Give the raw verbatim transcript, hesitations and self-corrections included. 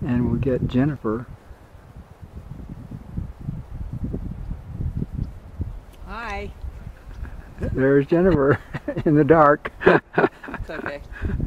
and we'll get Jennifer. Hi. There's Jennifer in the dark. It's okay.